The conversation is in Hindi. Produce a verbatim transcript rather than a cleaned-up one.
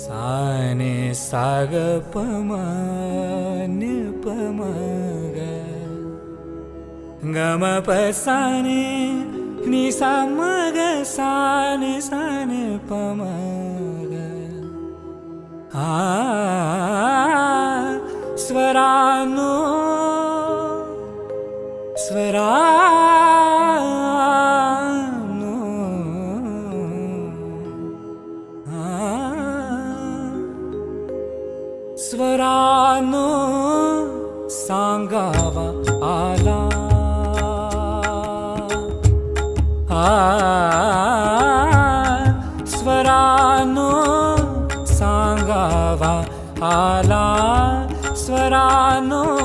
साने साग पमा नि पमा ग गम पसाने नि सा मग साने साने पमा ग आ स्वरानो स्वरा स्वरानो सांगावा आला आ स्वरानो सांगावा आला स्वरानो